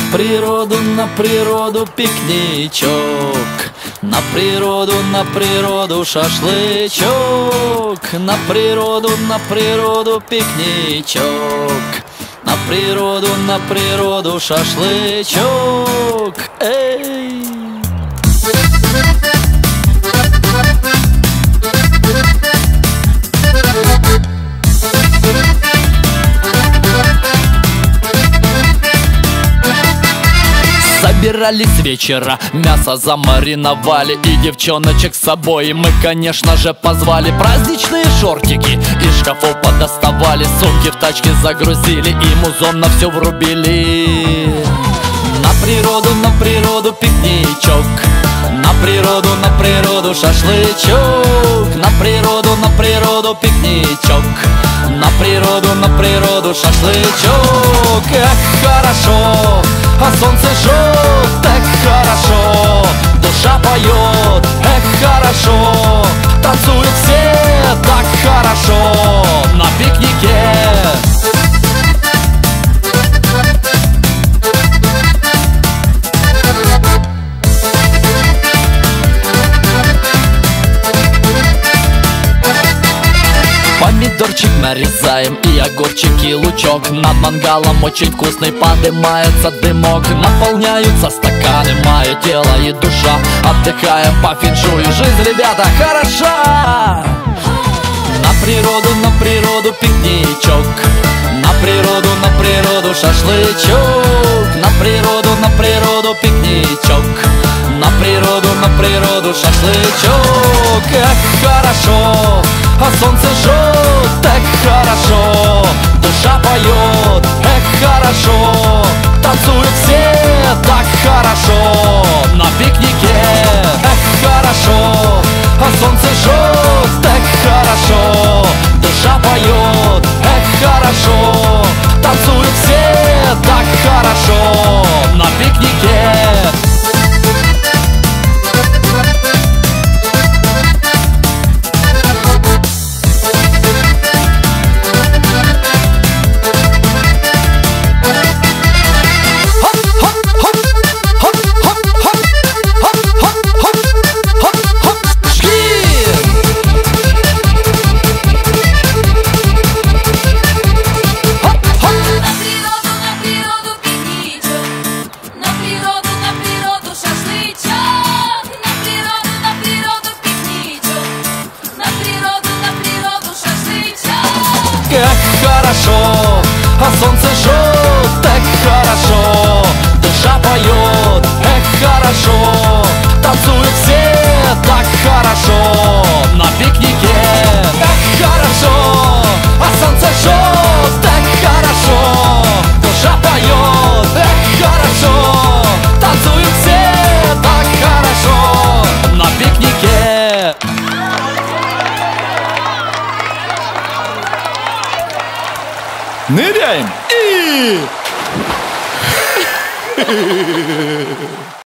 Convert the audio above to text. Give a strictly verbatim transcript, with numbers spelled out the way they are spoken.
природу, на природу пикничок, на природу, на природу шашлычок, на природу, на природу пикничок, на природу, на природу шашлычок. Эй! Собирались с вечера, мясо замариновали и девчоночек с собой мы, конечно же, позвали. Праздничные шортики из шкафов подоставали, сумки в тачке загрузили и музон на все врубили. На природу, на природу пикничок, на природу, на природу шашлычок, на природу, на природу пикничок, на природу, на природу шашлычок. Эх, хорошо, а солнце жжет, эх, хорошо, душа поет, эх, хорошо, танцуют все так хорошо на пикнике. Помидорчик нарезаем и огурчик и лучок. Над мангалом очень вкусный подымается дымок. Наполняются стаканы, мое тело и душа. Отдыхаем по феншую, жизнь, ребята, хороша. На природу, на природу пикничок, на природу, на природу шашлычок, на природу, на природу пикничок, на природу, на природу шашлычок. Эх, хорошо, а солнце жжет, эх, хорошо, душа поет, эх, хорошо, танцуют все так хорошо на пикнике. Эх, хорошо, а солнце жжет, эх, хорошо, душа поет, эх, хорошо, танцуют все так хорошо на пикнике. Эх, хорошо, а солнце жжет, эх, хорошо, душа поет, эх, хорошо, танцуют все так хорошо на пикнике. Эх, хорошо, а солнце жжет, эх, хорошо, душа поет, эх, хорошо, танцуют все так хорошо на пикнике. Ныряем и...